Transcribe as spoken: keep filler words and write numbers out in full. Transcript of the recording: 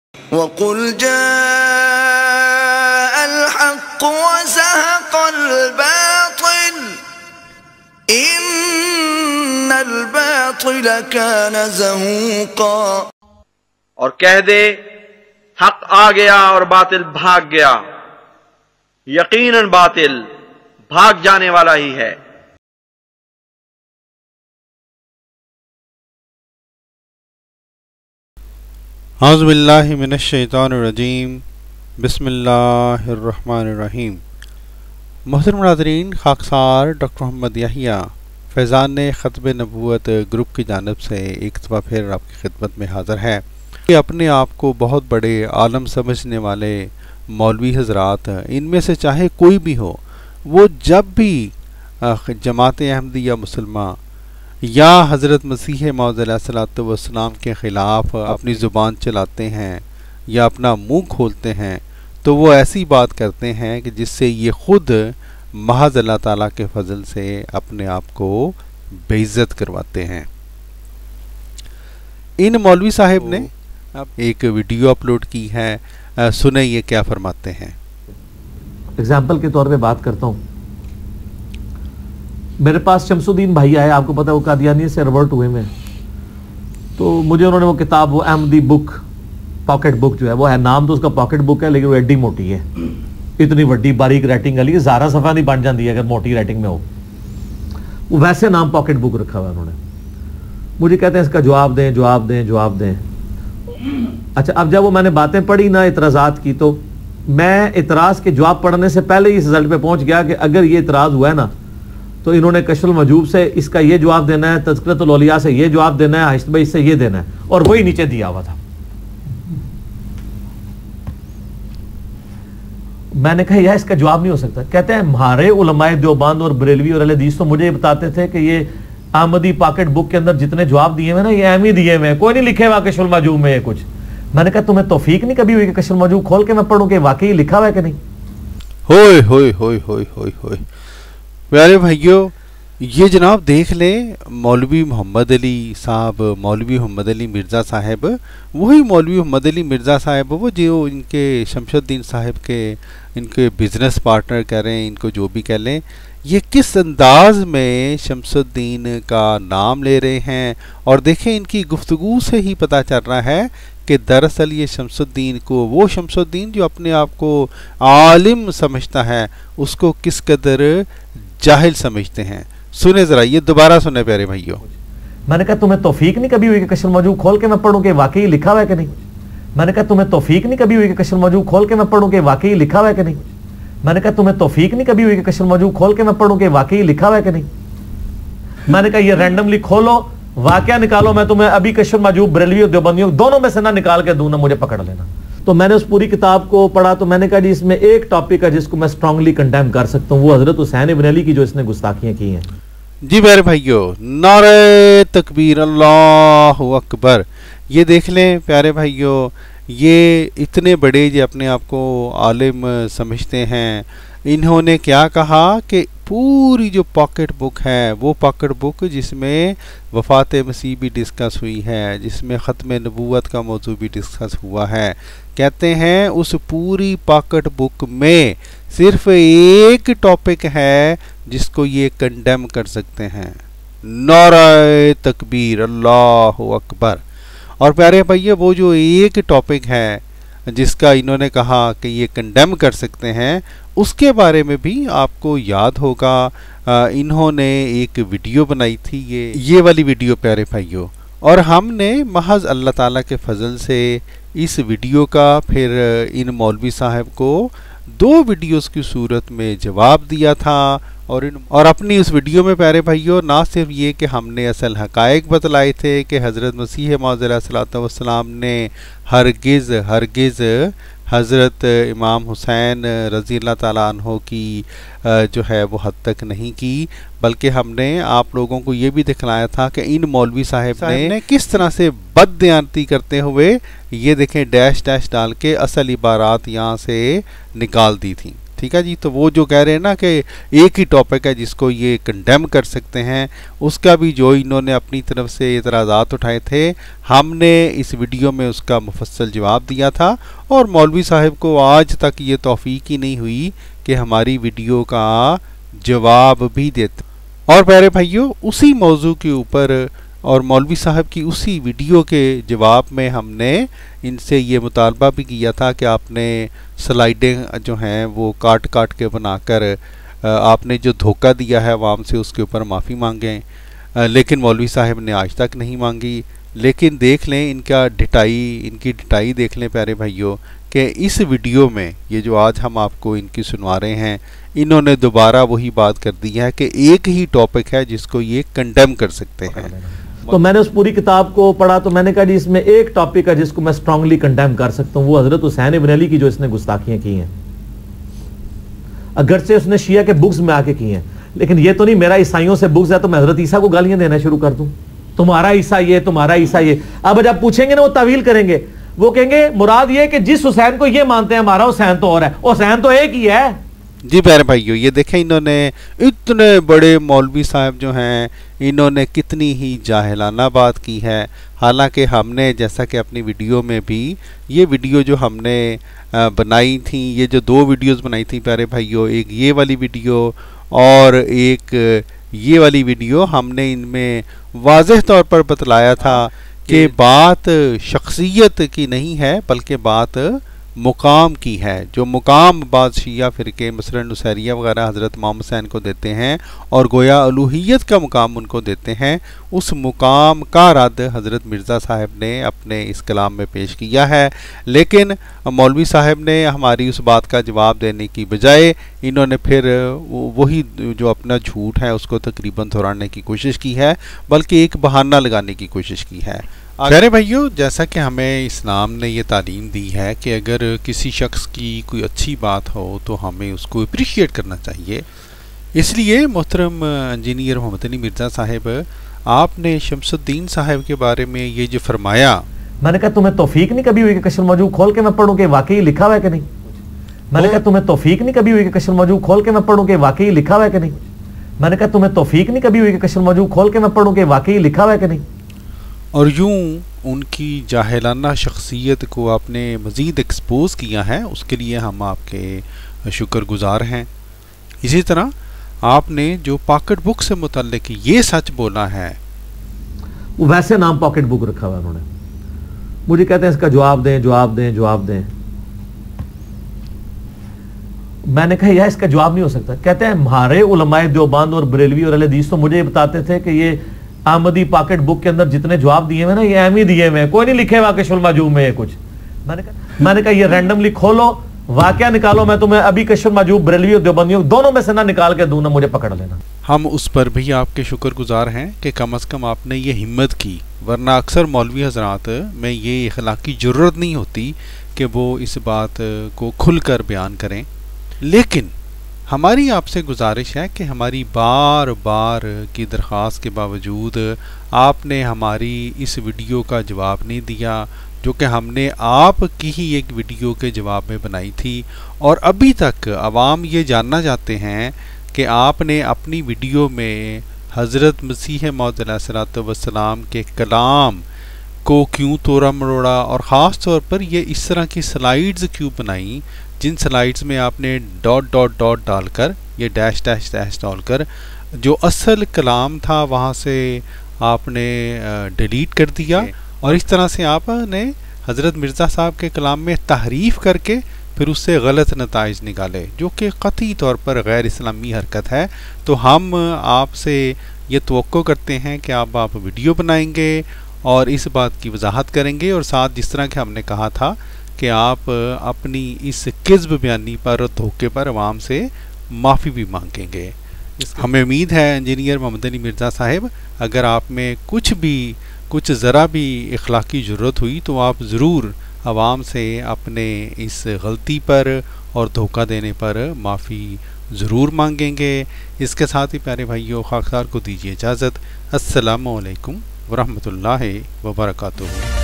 वक़ुल जाअल हक़ वज़हक़ल बातिल इन्नल बातिल कान ज़हूक़ा। और कह दे हक आ गया और बातिल भाग गया, यकीनन बातिल भाग जाने वाला ही है। औज़ु बिल्लाहि मिनश शैतानिर रजीम, बिस्मिल्लाहिर रहमानिर रहीम। मोहतरम नाज़रीन, खाकसार डॉक्टर अहमदिया फैज़ान ख़त्म नबूवत ग्रुप की जानिब से एक दफ़ा फिर आपकी खिदमत में हाज़िर है। अपने आप को बहुत बड़े आलम समझने वाले मौलवी हज़रात, इनमें से चाहे कोई भी हो, वो जब भी जमात अहमदिया मुसलमान या हज़रत मसीह मौद अलैहिस्सलातु वस्सलाम के ख़िलाफ़ अपनी ज़ुबान चलाते हैं या अपना मुंह खोलते हैं, तो वो ऐसी बात करते हैं कि जिससे ये ख़ुद महज़ अल्लाह ताला के फ़ज़ल से अपने आप को बेइज्जत करवाते हैं। इन मौलवी साहिब ने एक वीडियो अपलोड की है, सुने ये क्या फरमाते हैं। एग्जाम्पल के तौर पे बात करता हूँ, मेरे पास शमसुद्दीन भाई आए, आपको पता है वो कादियानी से रिवर्ट हुए में, तो मुझे उन्होंने वो किताब, वो अहमदी बुक, पॉकेट बुक जो है, वो है, नाम तो उसका पॉकेट बुक है, लेकिन वो एडी मोटी है, इतनी बड़ी बारीक राइटिंग वाली, ज़ारा सफ़ा नहीं बन जाती है अगर मोटी राइटिंग में हो, वो वैसे नाम पॉकेट बुक रखा हुआ है उन्होंने। मुझे कहते हैं इसका जवाब दें जवाब दें जवाब दें। अच्छा, अब जब वो मैंने बातें पढ़ी ना इतराज़ात की, तो मैं इतराज़ के जवाब पढ़ने से पहले ही इस रिजल्ट पे पहुंच गया कि अगर ये इतराज़ हुआ है ना, तो इन्होंने कशफुल मजूब से इसका ये जवाब देना है, तज़किरतुल औलिया से ये जवाब देना है, हिस्बई से ये देना है, और वही नीचे दिया हुआ था। मैंने कहा यार इसका जवाब नहीं हो सकता। कहते हैं हमारे उलमाए देवबंद और बरेलवी और अहले हदीस तो मुझे बताते थे कि ये अहमदी पॉकेट बुक के अंदर जितने जवाब दिए हुए ना, ये अहम ही दिए हुए, कोई नहीं लिखे हुआ कशफुल मजूब में ये कुछ। मैंने कहा तुम्हें तौफीक नहीं कभी हुई कि कशफुल मजूब खोल के मैं पढ़ूं कि वाकई लिखा हुआ है कि नहीं। होय होय होय होय होय होय प्यारे भाइयों, ये जनाब देख लें, मौलवी मोहम्मद अली साहब, मौलवी मोहम्मद अली मिर्ज़ा साहब, वही मौलवी मोहम्मद अली मिर्ज़ा साहब, वो जो इनके शमशुद्दीन साहब के इनके बिज़नेस पार्टनर कह रहे हैं, इनको जो भी कह लें, ये किस अंदाज में शमशुद्दीन का नाम ले रहे हैं। और देखें, इनकी गुफ्तगू से ही पता चल रहा है कि दरअसल ये शमशुद्दीन को, वो शमशुद्दीन जो अपने आप को आलिम समझता है, उसको किस कदर जाहिल समझते हैं। सुने जरा, ये दोबारा सुने प्यारे भाइयों। मैंने कहा तुम्हें तौफीक नहीं कभी हुई कि कशफुल मजूब खोल के मैं पढ़ूं कि वाकई लिखा हुआ है कि नहीं। मैंने कहा तुम्हें तौफीक नहीं कभी हुई कि कशफुल मजूब खोल के मैं पढ़ूं कि वाकई लिखा हुआ है कि नहीं। मैंने कहा तुम्हें तौफीक नहीं कभी हुई कि कशफुल मजूब खोल के मैं पढ़ूं कि वाकई लिखा हुआ है कि नहीं। मैंने कहा ये रैंडमली खोलो, वाकया निकालो, मैं तुम्हें अभी कशफुल मजूब बरेलवी और देवबंदियों दोनों में से ना निकाल के दूं ना, मुझे पकड़ लेना। तो मैंने उस पूरी किताब को पढ़ा, तो मैंने कहा जी इसमें एक टॉपिक है जिसको मैं स्ट्रांगली कंडेम कर सकता हूँ, वो हजरत हुसैन इब्न अली की जो इसने गुस्ताखियां की हैं। जी मेरे भाइयों, नारे तकबीर, अल्लाहु अकबर। ये देख लें प्यारे भाइयों, ये इतने बड़े ये अपने आप को आलिम समझते हैं, इन्होंने क्या कहा कि पूरी जो पॉकेट बुक है, वो पॉकेट बुक जिसमें वफ़ात मसीह भी डिस्कस हुई है, जिसमें ख़त्म नबूवत का मौजू भी डिस्कस हुआ है, कहते हैं उस पूरी पॉकेट बुक में सिर्फ एक टॉपिक है जिसको ये कंडेम कर सकते हैं। नारे तकबीर, अल्लाहु अकबर। और प्यारे भैया, वो जो एक टॉपिक है जिसका इन्होंने कहा कि ये कंडेम कर सकते हैं, उसके बारे में भी आपको याद होगा, आ, इन्होंने एक वीडियो बनाई थी, ये ये वाली वीडियो प्यारे भाइयों, और हमने महज अल्लाह ताला के फजल से इस वीडियो का फिर इन मौलवी साहब को दो वीडियोस की सूरत में जवाब दिया था। और इन और अपनी उस वीडियो में प्यारे भाइयों, ना सिर्फ ये कि हमने असल हकायक बतलाए थे कि हज़रत मसीह मौद अलैहिस्सलातु वस्सलाम ने हरगिज़ हरगिज़ हज़रत इमाम हुसैन रज़ी अल्लाह ताला अन्हो की जो है वो हद तक नहीं की, बल्कि हमने आप लोगों को ये भी दिखलाया था कि इन मौलवी साहब ने, ने किस तरह से बददयानती करते हुए, ये देखें डैश डैश डाल के असल इबारात यहाँ से निकाल दी थी। ठीक है जी। तो वो जो कह रहे हैं ना कि एक ही टॉपिक है जिसको ये कंडेम कर सकते हैं, उसका भी जो इन्होंने अपनी तरफ से एतराज़ात उठाए थे, हमने इस वीडियो में उसका मुफस्सल जवाब दिया था। और मौलवी साहब को आज तक ये तौफीक ही नहीं हुई कि हमारी वीडियो का जवाब भी देते। और प्यारे भाइयों, उसी मौजू के ऊपर और मौलवी साहब की उसी वीडियो के जवाब में हमने इनसे ये मुतालबा भी किया था कि आपने स्लाइडें जो हैं वो काट काट के बनाकर आपने जो धोखा दिया है आवाम से उसके ऊपर माफ़ी मांगें, लेकिन मौलवी साहब ने आज तक नहीं मांगी। लेकिन देख लें इनका डिटाई इनकी डिटाई देख लें प्यारे भाइयों कि इस वीडियो में ये जो आज हम आपको इनकी सुनवा रहे हैं, इन्होंने दोबारा वही बात कर दी है कि एक ही टॉपिक है जिसको ये कंडेम कर सकते हैं। तो मैंने उस पूरी किताब को पढ़ा तो मैंने कहा जी इसमें एक टॉपिक है जिसको मैं स्ट्रांगली कंडेम कर सकता हूं, वो हजरत हुसैन इब्न अली की जो इसने गुस्ताखियां की हैं, अगरचे उसने शिया के बुक्स में आके की हैं। लेकिन ये तो नहीं मेरा ईसाइयों से बुक्स है तो मैं हजरत ईसा को गालियां देना शुरू कर दूं, तुम्हारा ईसा ये तुम्हारा ईसा ये। अब जब पूछेंगे ना वो तावील करेंगे, वो कहेंगे मुराद ये कि जिस हुसैन को ये मानते हैं हमारा हुसैन तो और है, हुसैन तो एक ही है। जी प्यारे भाइयों, ये देखें इन्होंने इतने बड़े मौलवी साहब जो हैं इन्होंने कितनी ही जाहिलाना बात की है। हालांकि हमने जैसा कि अपनी वीडियो में भी ये वीडियो जो हमने बनाई थी, ये जो दो वीडियोस बनाई थी प्यारे भाइयों, एक ये वाली वीडियो और एक ये वाली वीडियो, हमने इनमें वाज़ेह तौर पर बतलाया था कि बात शख्सियत की नहीं है बल्कि बात मुकाम की है। जो मुकाम बाद शिया फ़िरके मसलन नुसैरिया वगैरह हज़रत इमाम हुसैन को देते हैं और गोया अलूहियत का मुकाम उनको देते हैं, उस मुकाम का रद्द हज़रत मिर्ज़ा साहब ने अपने इस कलाम में पेश किया है। लेकिन मौलवी साहब ने हमारी उस बात का जवाब देने की बजाय इन्होंने फिर वही जो अपना झूठ है उसको तकरीबन दोहराने की कोशिश की है, बल्कि एक बहाना लगाने की कोशिश की है। प्यारे भाइयों, जैसा कि हमें इस्लाम ने ये तालीम दी है कि अगर किसी शख्स की कोई अच्छी बात हो तो हमें उसको अप्रिशिएट करना चाहिए। इसलिए मोहतरम इंजीनियर मोहम्मद मिर्ज़ा साहब, आपने शमसुद्दीन साहब के बारे में ये जो फरमाया, मैंने कहा तुम्हें तौफीक नहीं कभी हुई कि कशर मौजूद खोल के मैं पढ़ूं कि वाकई लिखा हुआ है कि नहीं। मैंने कहा तुम्हें तौफीक नहीं कभी हुई कि कशर मौजूद खोल के मैं पढ़ूं कि वाकई लिखा हुआ है कि नहीं। मैंने कहा तुम्हें तौफीक नहीं कभी हुई कि कशर मौजूद खोल के मैं पढ़ूं कि वाकई लिखा हुआ है कि नहीं। और यूं उनकी जाहिलाना शख्सियत को आपने मज़ीद एक्सपोज किया है, उसके लिए हम आपके शुक्रगुजार हैं। इसी तरह आपने जो पॉकेट बुक से मुतल्लिक ये सच बोला है, वो वैसे नाम पॉकेट बुक रखा हुआ उन्होंने, मुझे कहते हैं इसका जवाब दें जवाब दें जवाब दें। मैंने कहा यार इसका जवाब नहीं हो सकता। कहते हैं हमारे उलमाए देवबंद और बरेलवी और अहले हदीस तो मुझे बताते थे कि ये अहमदी पॉकेट बुक के अंदर जितने जवाब दिए हुए ना ये अहम ही दिए हुए, कोई नहीं लिखे हुआ कशफुल माजूब में ये कुछ। मैंने कहा मैंने कहा ये रैंडमली खोलो वाकया निकालो, मैं तुम्हें अभी कशफुल माजूब बरेलवी और देवबंदियों दोनों में से ना निकाल के दूं ना मुझे पकड़ लेना। हम उस पर भी आपके शुक्रगुजार हैं कि कम अज़ कम आपने ये हिम्मत की, वरना अक्सर मौलवी हजरात में ये इखलाकी ज़रूरत नहीं होती कि वो इस बात को खुलकर बयान करें। लेकिन हमारी आपसे गुजारिश है कि हमारी बार बार की दरख्वास्त के बावजूद आपने हमारी इस वीडियो का जवाब नहीं दिया, जो कि हमने आपकी ही एक वीडियो के जवाब में बनाई थी। और अभी तक आवाम ये जानना चाहते हैं कि आपने अपनी वीडियो में हज़रत मसीह मौद अलैहिस्सलातु वस्सलाम के कलाम को क्यों तोड़ा मरोड़ा, और ख़ास तौर पर ये इस तरह की स्लाइड्स क्यों बनाई जिन स्लाइड्स में आपने डॉट डॉट डॉट डालकर, ये डैश डैश डैश डालकर जो असल कलाम था वहाँ से आपने डिलीट कर दिया, और इस तरह से आपने हज़रत मिर्ज़ा साहब के कलाम में तहरीफ़ करके फिर उससे गलत नताइज निकाले, जो कि क़तई तौर पर गैर इस्लामी हरकत है। तो हम आपसे ये तवक्को करते हैं कि आप आप वीडियो बनाएंगे और इस बात की वजाहत करेंगे, और साथ जिस तरह के हमने कहा था कि आप अपनी इस किज़्ब बयानी पर, धोखे पर अवाम से माफ़ी भी मांगेंगे। हमें उम्मीद है इंजीनियर मोहम्मद मिर्ज़ा साहब, अगर आप में कुछ भी कुछ ज़रा भी इखलाकी ज़रूरत हुई तो आप ज़रूर अवाम से अपने इस गलती पर और धोखा देने पर माफ़ी ज़रूर मांगेंगे। इसके साथ ही प्यारे भाइयों, खाकसार को दीजिए इजाज़त। अस्सलामु अलैकुम वरहमतुल्लाहि वबरकातुहू।